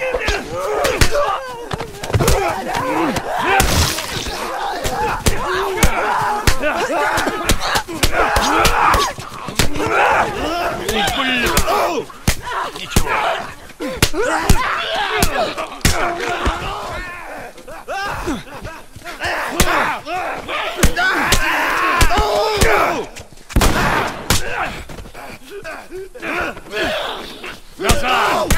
Ничего. Назад!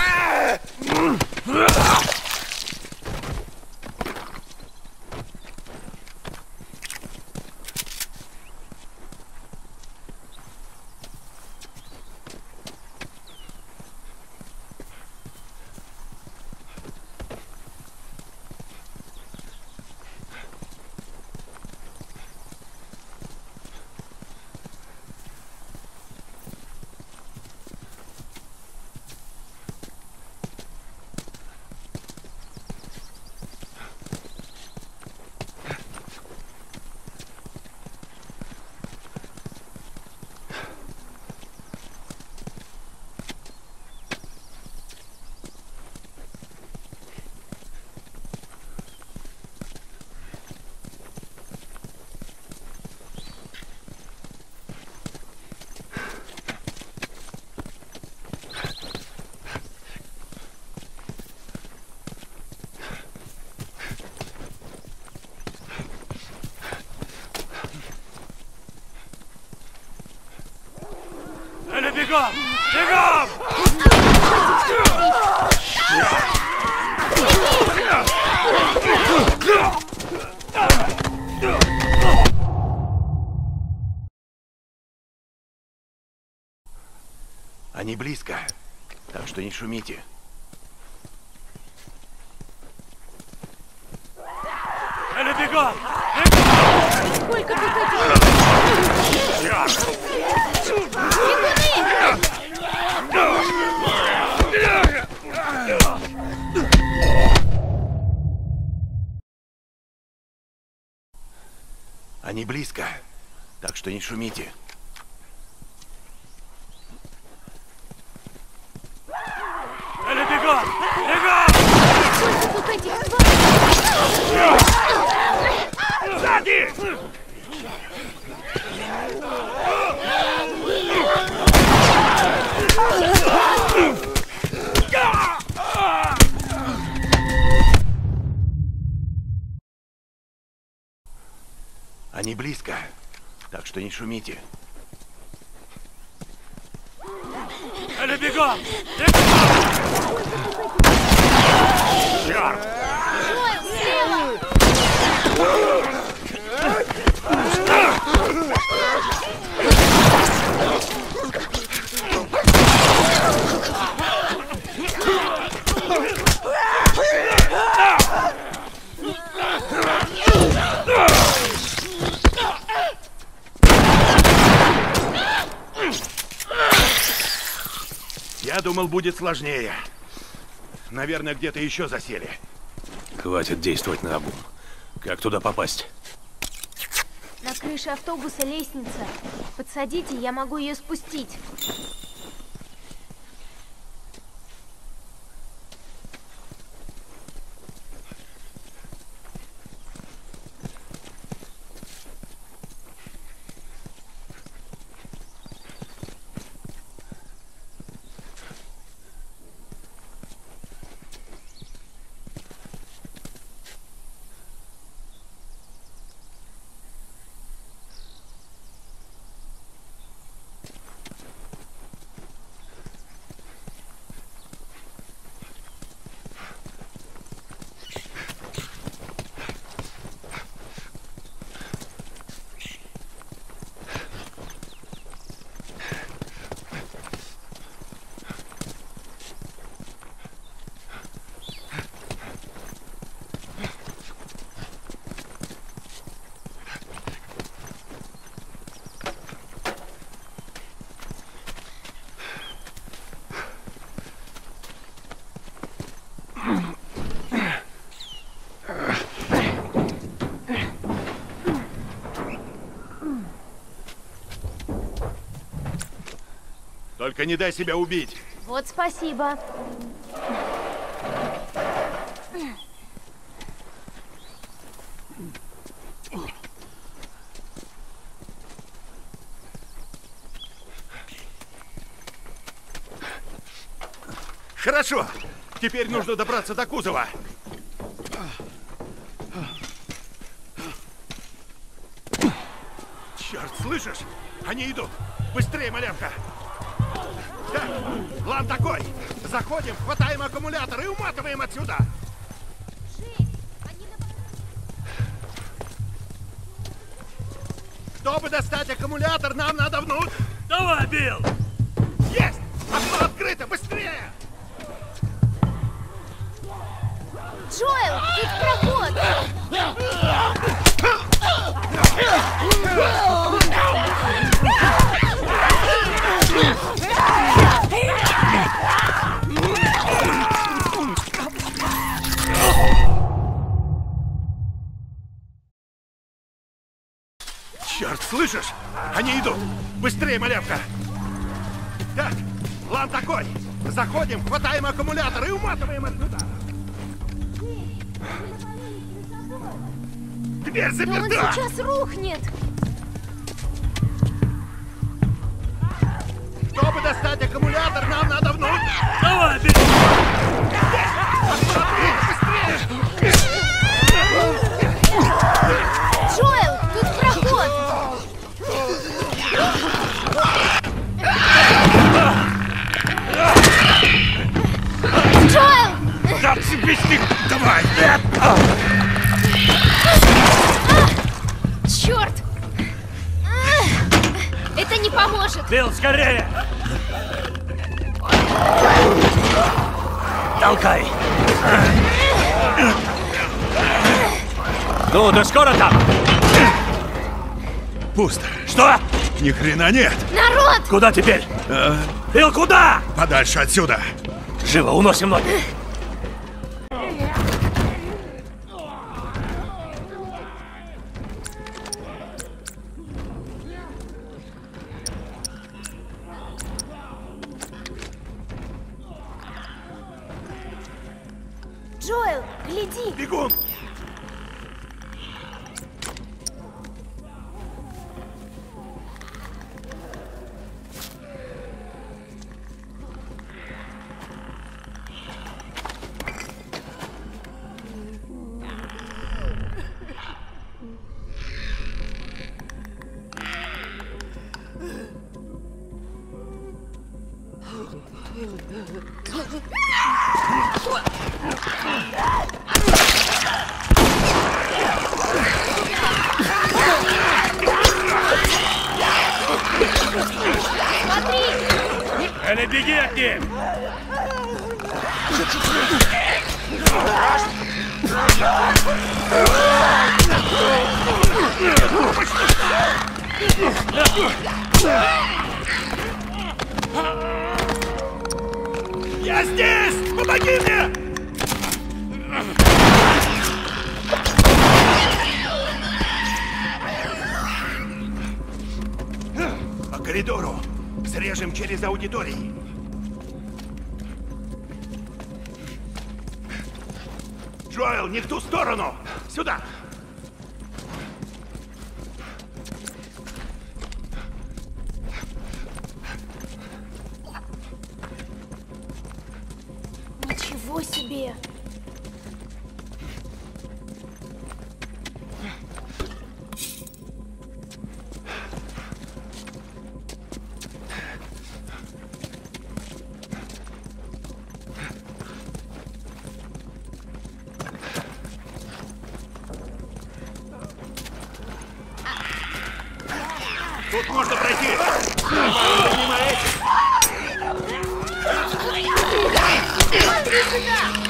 Бегом! Бегом! Они близко, так что не шумите. Эля, бегом! Сколько тут этих... Они близко, так что не шумите. Эля, бегом! Бегом! Сколько тут этих тварей? Сзади! Они близко, так что не шумите. Эля, бегом! Черт! Я думал, будет сложнее. Наверное, где-то еще засели. Хватит действовать наобум. Как туда попасть? На крыше автобуса лестница. Подсадите, я могу ее спустить. Только не дай себя убить. Вот спасибо. Хорошо. Теперь нужно добраться до кузова. Черт, слышишь? Они идут. Быстрее, малявка. Так, план такой. Заходим, хватаем аккумулятор и уматываем отсюда. Чтобы достать аккумулятор, нам надо внутрь. Давай, Билл! Есть! Окно открыто, быстрее! Джоэл, тут проход! Черт, слышишь? Они идут! Быстрее, малявка! Так, план такой. Заходим, хватаем аккумулятор и уматываем отсюда. Дверь Но он заперта! сейчас рухнет! Чтобы достать аккумулятор, нам надо внутрь. Давай, Билл! Быстрее! Джоэл, тут проход! Джоэл! Да, цепись! Давай! Черт! Это не поможет! Билл, скорее! Толкай! Ну, ты скоро там? Пусто. Что? Ни хрена нет. Народ! Куда теперь? Билл, куда? Подальше отсюда. Живо, уносим ноги. Джоэл, гляди! Бегом! Элли, беги от них! Я здесь! Помоги мне! По коридору. Срежем через аудитории. Джоэл, не в ту сторону! Сюда! Ничего себе! Тут можно пройти! Мимо этих! Смотри сюда!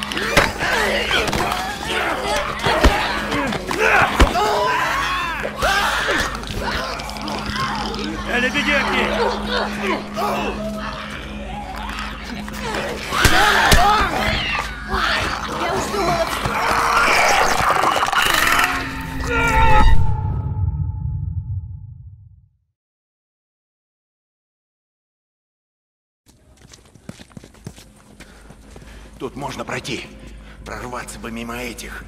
Элли, беги от них! Я уж думала... Тут можно пройти. Прорваться бы мимо этих.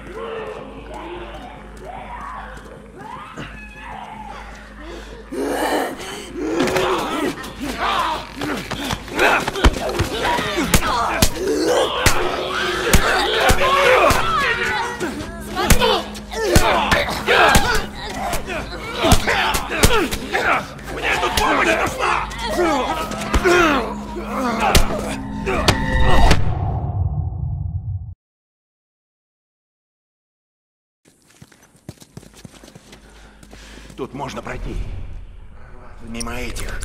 Мне тут помощь нужна! Тут можно пройти. Мимо этих.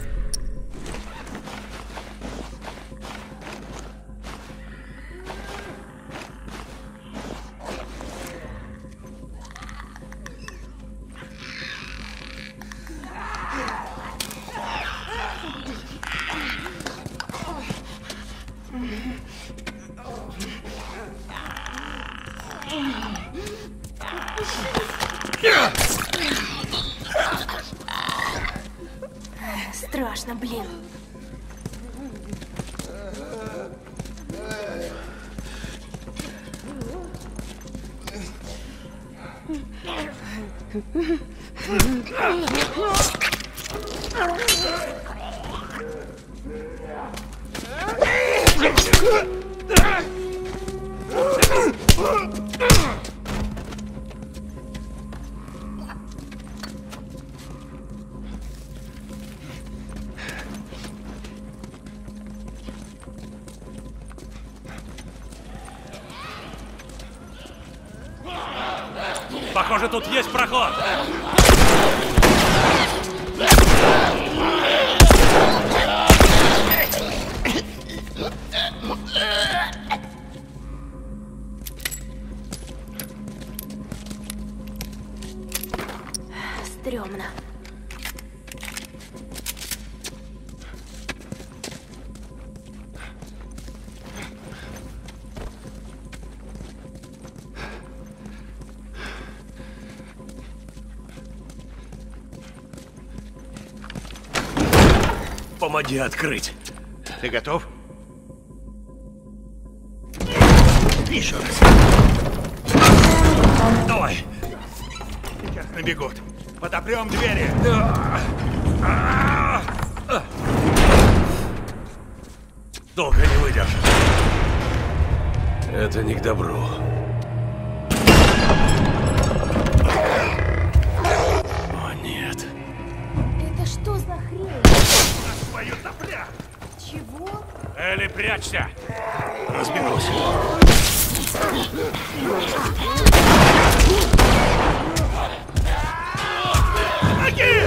Страшно, блин. Похоже, тут есть проход. Стрёмно. Помоги открыть. Ты готов? Еще раз. Давай. Сейчас набегут. Подопрем двери. Долго не выдержит. Это не к добру. О, нет. Это что за хрень? Твою сопля! Чего? Элли, прячься! Разберусь. Помоги!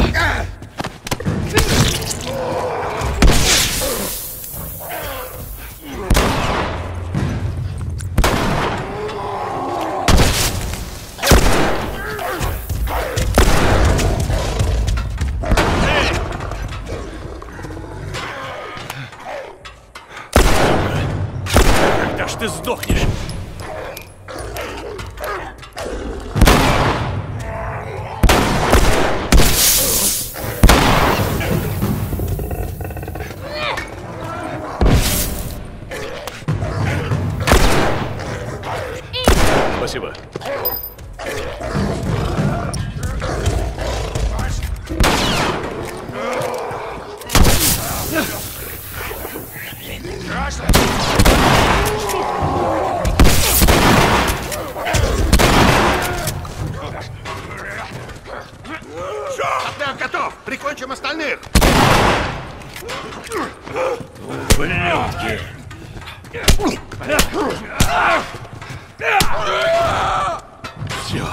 Когда ж ты сдохнешь? Спасибо. Отряд готов! Прикончим остальных! Блюдки. Все.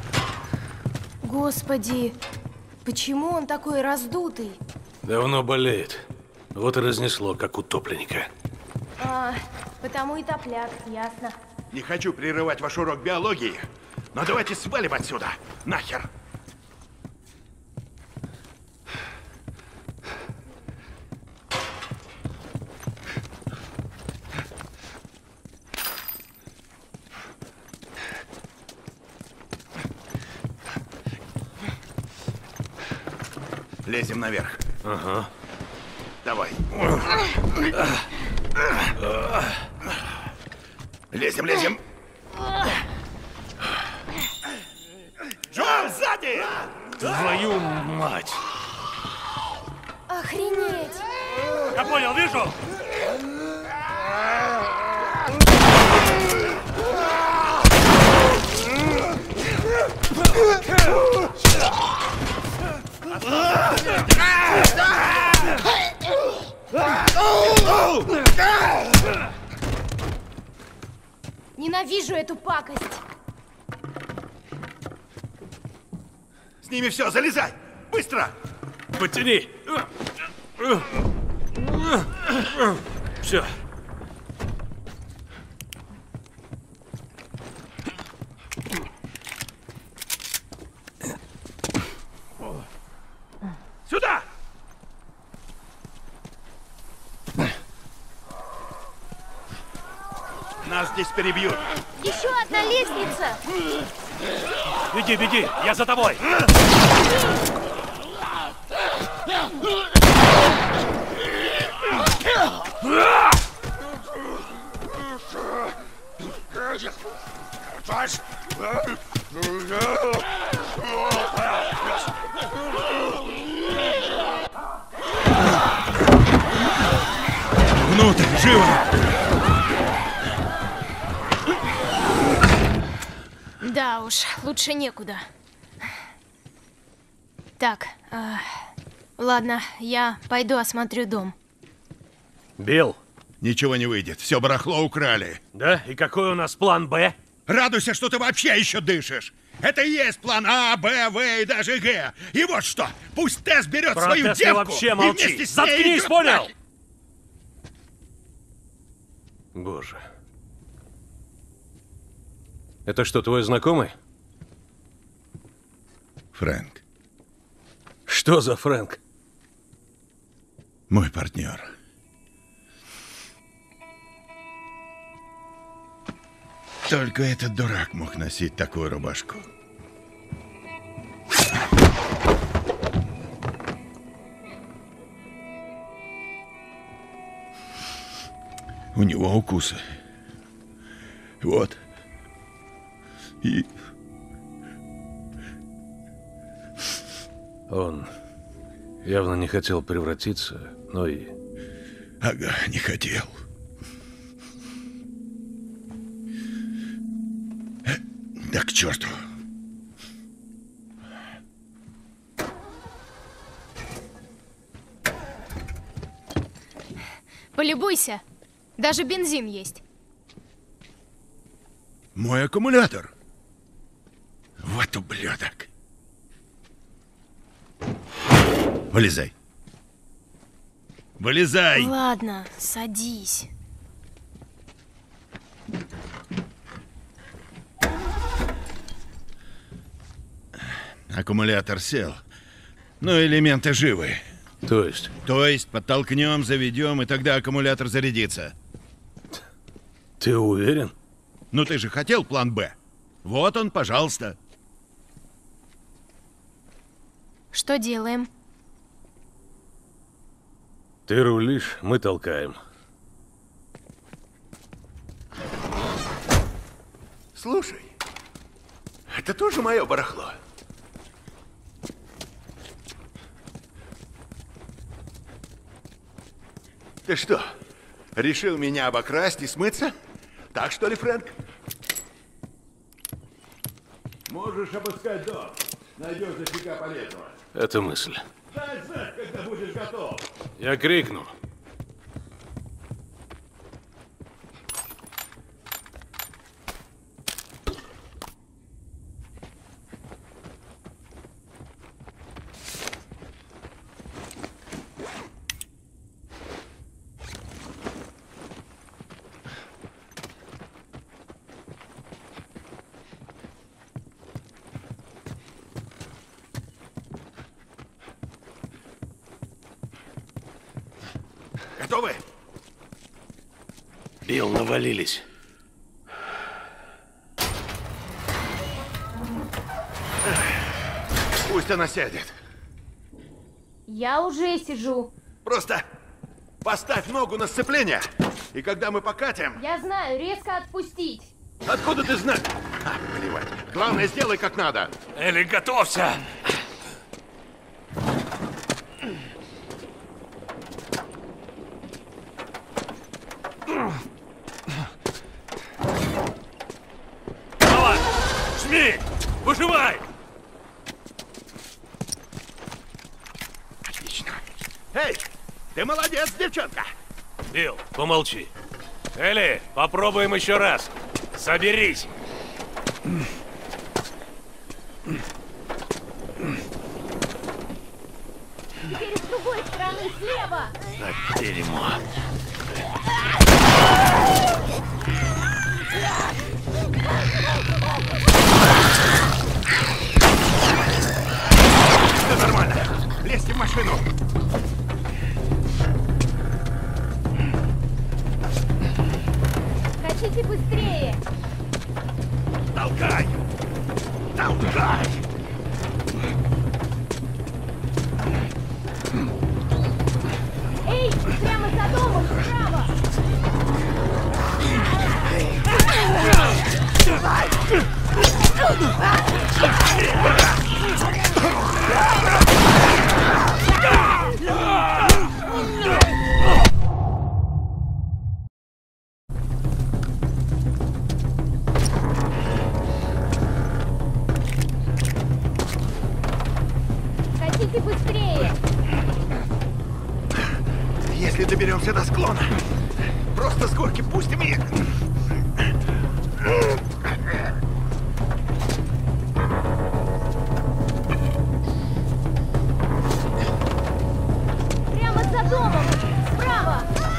Господи, почему он такой раздутый? Давно болеет. Вот и разнесло, как утопленника. Потому и топляк, ясно. Не хочу прерывать ваш урок биологии, но давайте свалим отсюда. Нахер! Лезем наверх. Ага. Давай. Лезем, лезем. Джон, сзади! Твою мать! Охренеть! Я понял, вижу! Ненавижу эту пакость! С ними все, залезай! Быстро! Подтяни! Все. Сюда! Нас здесь перебьют. Еще одна лестница! Беги, беги! Я за тобой! Внутрь, живо! Да уж, лучше некуда. Так, ладно, я пойду осмотрю дом. Билл, Ничего не выйдет, все барахло украли. да? И какой у нас план «Б»? Радуйся, что ты вообще еще дышишь. Это и есть план А, Б, В и даже Г. И вот что, пусть Тесс берет Про свою Тесс ты девку вообще и молчи. вместе с ней Заткнись, идет понял? нахер. Боже. Это что, твой знакомый? Фрэнк, Что за Фрэнк? мой партнер. Только этот дурак мог носить такую рубашку. У него укусы. Вот. И Он явно не хотел превратиться, но и... ага, не хотел. Да к черту. Полюбуйся, даже бензин есть. Мой аккумулятор. Вот ублюдок. Вылезай. Вылезай! Ладно, садись. Аккумулятор сел. Но элементы живы. То есть? То есть подтолкнем, заведем, и тогда аккумулятор зарядится. Ты уверен? Ну ты же хотел план Б. Вот он, пожалуйста. Что делаем? Ты рулишь, мы толкаем. Слушай, это тоже мое барахло. Ты что, решил меня обокрасть и смыться? Так что ли, Фрэнк? Можешь обыскать дом. Найдешь дофига полезного. Это мысль. Дай знать, когда будешь готов. Я крикну. Готовы? Билл, навалились. Пусть она сядет. Я уже сижу. Просто поставь ногу на сцепление, и когда мы покатим... Я знаю, резко отпустить. Откуда ты знаешь? Плевать. Главное, сделай как надо. Элли, готовься! Давай! Жми! Выживай! Отлично. Эй, ты молодец, девчонка. Билл, помолчи. Элли, попробуем еще раз. Соберись. Теперь с другой стороны, слева. Так, дерьмо. Все нормально. Лезьте в машину. Хотите быстрее? Толкай! Толкай! Эй, прямо за домом, справа! Хотите быстрее? Если доберемся до склона, просто с горки пустим их. Прямо за домом, справа!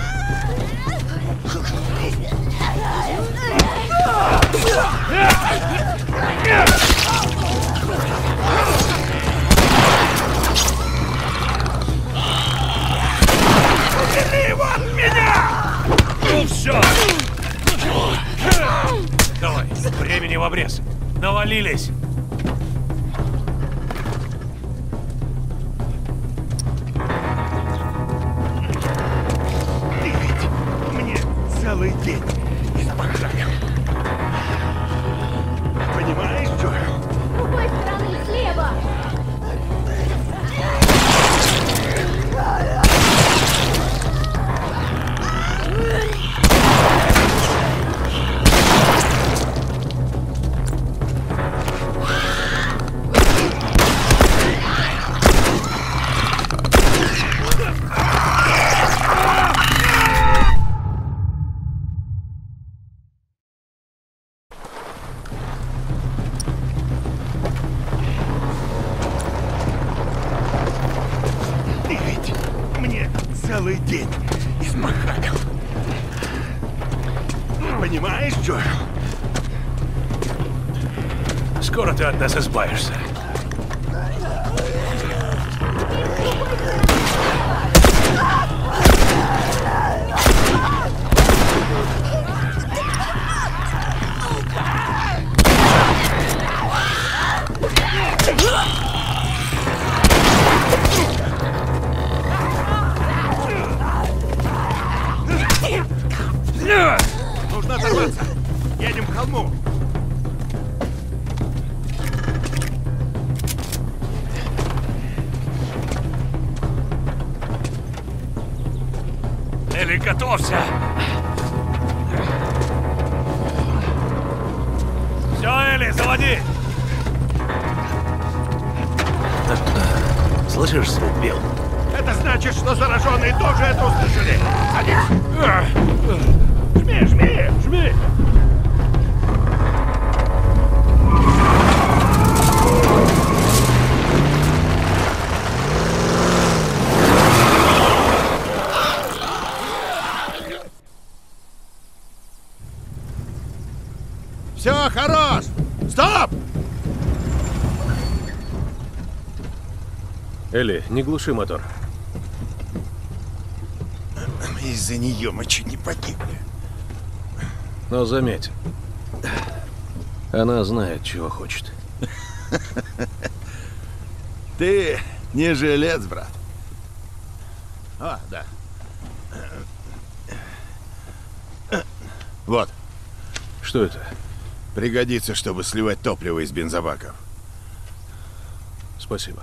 Убери его от меня! Ну все! Давай, времени в обрез. Навалились! Ты ведь мне целый день изображаешь. Понимаешь, Джо? С другой стороны, слева! целый день измахалил. Понимаешь, Джоэл? Скоро ты от нас избавишься. Нужно оторваться. Едем к холму. Элли, готовься! Все, Элли, заводи! Слышишь звук, Билл? Это значит, что зараженные тоже это услышали. Садись. Жми, жми, жми. Все, хорош! Стоп! Элли, не глуши мотор. Из-за нее мы чуть не погибли. Но заметь, она знает, чего хочет. Ты не жилец, брат. А, да. Вот, Что это? пригодится, чтобы сливать топливо из бензобаков. Спасибо.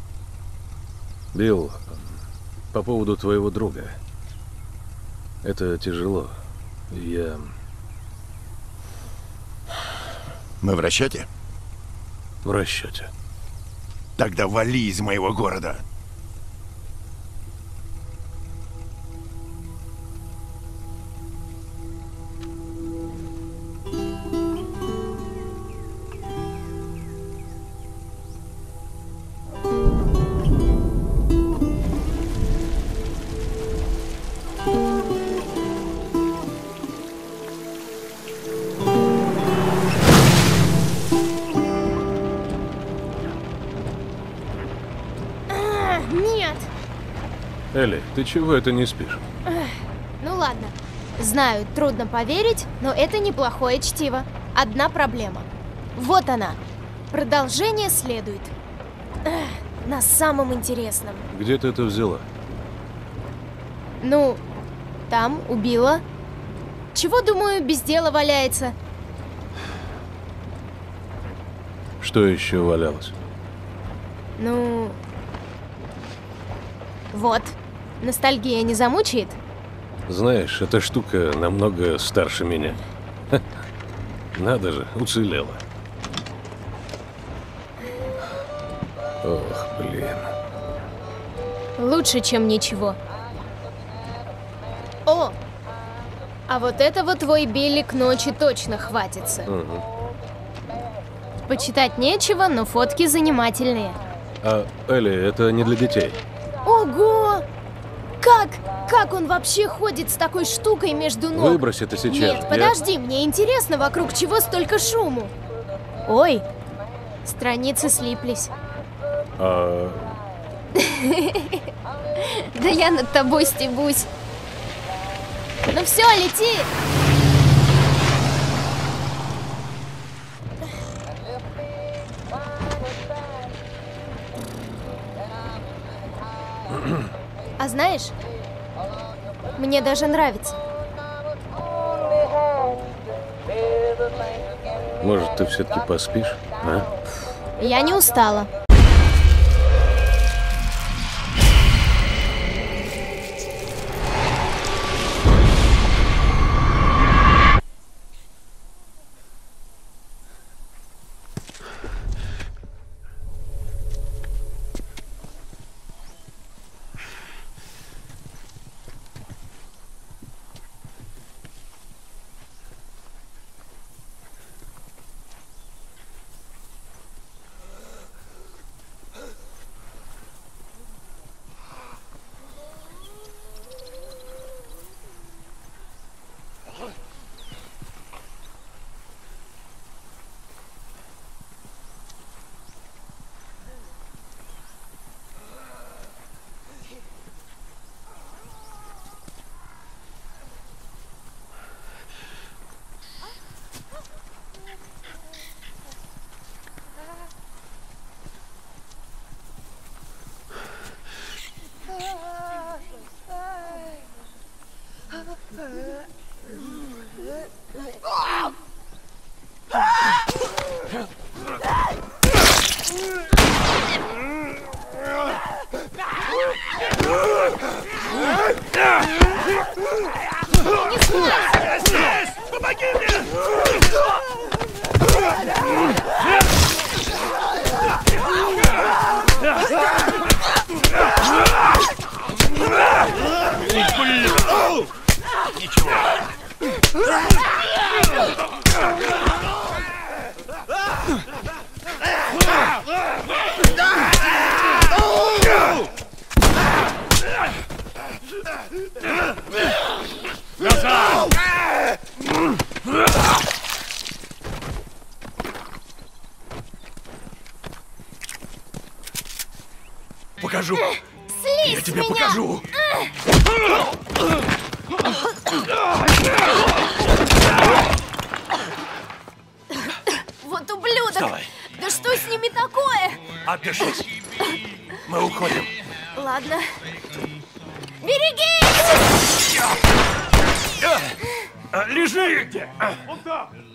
Билл, по поводу твоего друга. Это тяжело. Я... Мы в расчете? в расчете. Тогда вали из моего города. Нет! Элли, ты чего это не спишь? Ну ладно. Знаю, трудно поверить, но это неплохое чтиво. Одна проблема. Вот она. Продолжение следует. На самом интересном. Где ты это взяла? Ну, там убила. Чего, думаю, без дела валяется? Что еще валялось? Ну... Вот. Ностальгия не замучает? Знаешь, эта штука намного старше меня. Ха. Надо же, уцелела. Ох, блин. Лучше, чем ничего. О! А вот этого твой Билли к ночи точно хватится. Угу. Почитать нечего, но фотки занимательные. А, Элли, это не для детей. Ого! Как он вообще ходит с такой штукой между ног? Выбрось это сейчас. Нет, подожди, мне интересно, вокруг чего столько шуму. Ой, страницы слиплись. А... Да я над тобой стебусь. Ну все, лети! А знаешь, мне даже нравится. Может, ты все-таки поспишь, а? Я не устала. Здесь! Помоги мне! Ничего. Назад! Покажу. Слезь Я тебе с меня! покажу. Вот ублюдок! Вставай. Да что с ними такое? Отдышись. Мы уходим. Ладно. Берегись! Лежи! Где? Вон там.